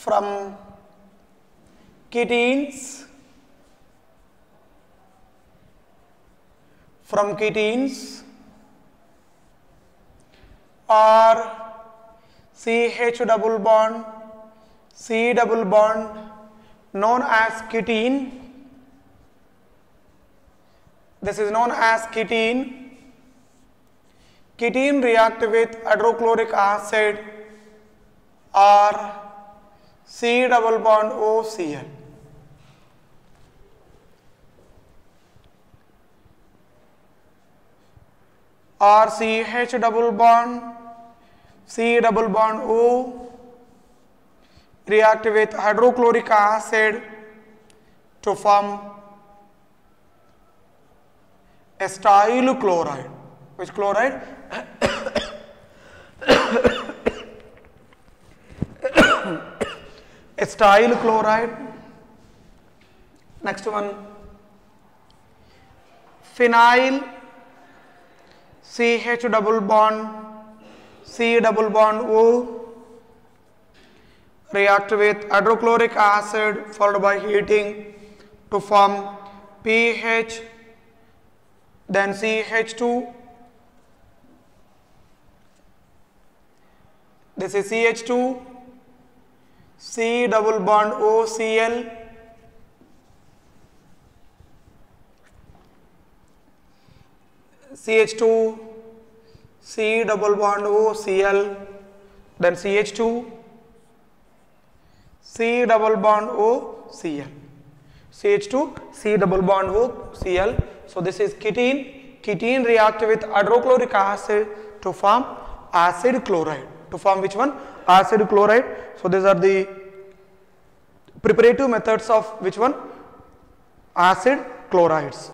from ketenes or CH double bond, C double bond known as ketene. This is known as ketene. Ketene react with hydrochloric acid or C double bond OCl. Or CH double bond, C double bond O react with hydrochloric acid to form acyl chloride. Which chloride? Acyl chloride. Next one, phenyl CH double bond, C double bond O react with hydrochloric acid followed by heating to form pH, then CH2. This is CH2, C double bond OCl, CH2, C double bond OCl, then CH2, C double bond OCl, CH2, C double bond OCl. So this is ketene. Ketene react with hydrochloric acid to form acid chloride. To form which one? Acid chloride. So these are the preparative methods of which one? Acid chlorides.